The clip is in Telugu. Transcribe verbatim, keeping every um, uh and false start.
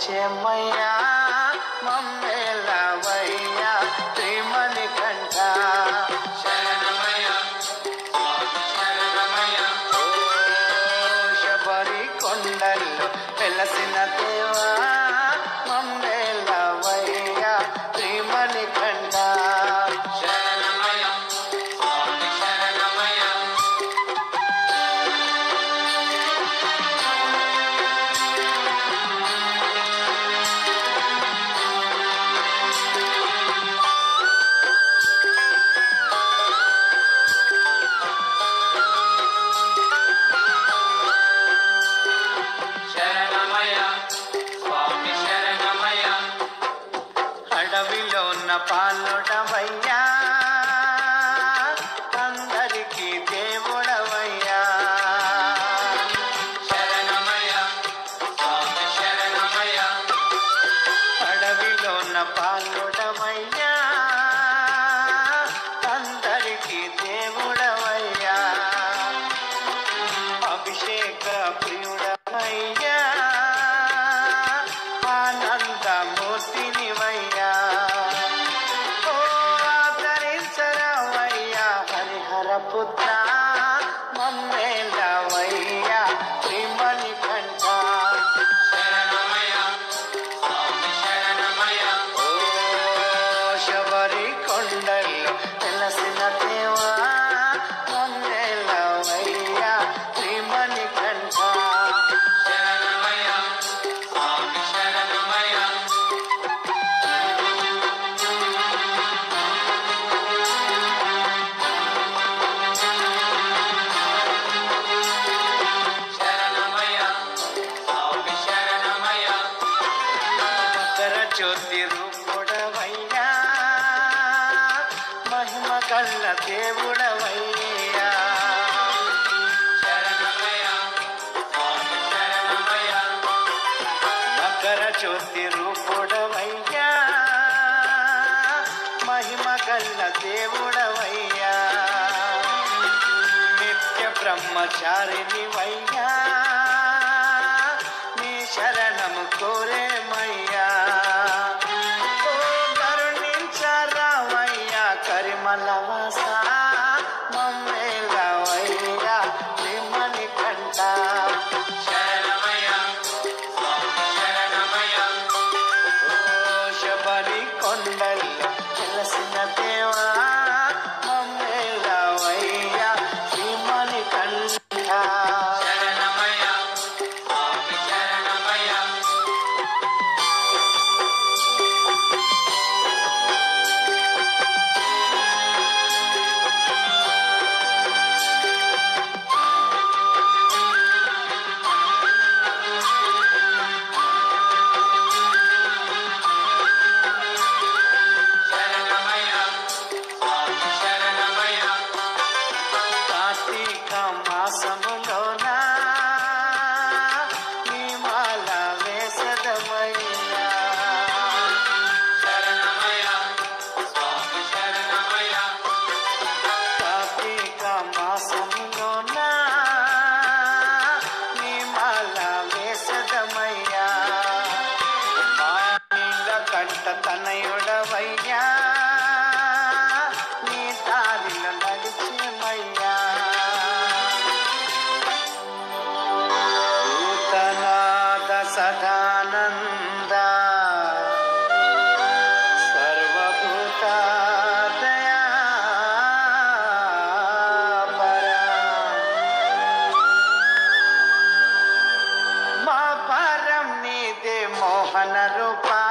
వచ్చేమయ్యా మమ్మేలవయ్యా శ్రీమణి కంఠ శరణమయ్య స్వామి శరణమయ్య ఓ శబరి కొండల్లో వెలసిన దేవా మమ్మేలవయ్యా శ్రీమణి కంఠ శరణమయ్య స్వామి శరణమయ్య శరణమయ్య స్వామి శరణమయ్య అడవిలో ఉన్న పాలుడవయ్యా అందరికీ దేవుడవయ్యా శరణమయ్య స్వామి శరణమయ్య అడవిలో ఉన్న పాలుడవయ్యా అందరికీ దేవుడవయ్యా అభిషేక ప్రియుడవయ్యా ఆనందమూర్తినివయ్యా ఓ ఆదరించరావయ్యా హరిహర పుత్ర మమ్మేలవయ్యా శ్రీమణి కంఠ శరణమయ్య స్వామి శరణమయ్య ఓ శబరి కొండల్లో వెలసిన దేవా మమ్మేలవయ్యా శ్రీమణి కంఠ శరణమయ్య స్వామి శరణమయ్య శరణమయ్య స్వామి శరణమయ్య మకర జ్యోతి రూపుడవయ్యా మహిమ కళ్ళ దేవుడవయ్యా శరణమయ్య స్వామి శరణమయ్య మకర జ్యోతి రూపుడవయ్యా మహిమ కళ్ళ దేవుడవయ్యా నిత్య బ్రహ్మచారినివయ్యా నీ శరణము కోరేమయ్యా ఓ కరుణించరావయ్యా కరిమలవాస మమ్మేలవయ్యా శ్రీమణి కంఠ శరణమయ్య స్వామి శరణమయ్య ఓ శబరి కొండల్లో వెలసిన దేవా మమ్మేలవయ్యా శ్రీమణి కంఠ శరణమయ్య స్వామి శరణమయ్య శరణమయ్య స్వామి శరణమయ్య కార్తీక మాసములోన నీ మాల వేసదమయ్యా శరణమయ్య స్వామి శరణమయ్య కార్తీక మాసములోన నీ మాల వేసదమయ్యా మా నీల కంట తనయుడవయ్యా నీ దారిలో నడిచేమయ్యా భూతనాథ సదానంద సర్వభూత దయాపర మా పరం నీదే మోహన రూపా